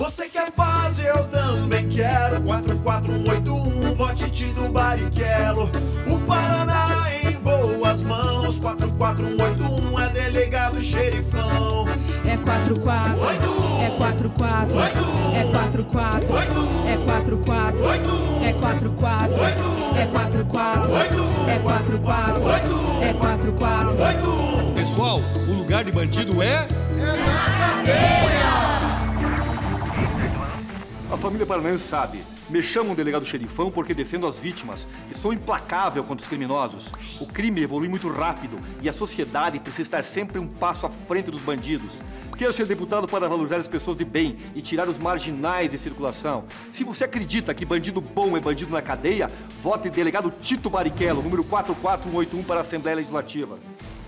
Você quer paz, eu também quero. 44181, vote Tito Barrichello. O Paraná em boas mãos. 44181 é delegado xerifão. É 44, é 44, é 44, é 44, é 44, é 44, é 44, é 44. Pessoal, o lugar de bandido é... A família paranaense sabe. Me chamam delegado xerifão porque defendo as vítimas e sou implacável contra os criminosos. O crime evolui muito rápido e a sociedade precisa estar sempre um passo à frente dos bandidos. Quero ser deputado para valorizar as pessoas de bem e tirar os marginais de circulação. Se você acredita que bandido bom é bandido na cadeia, vote delegado Tito Barrichello, número 44181 para a Assembleia Legislativa.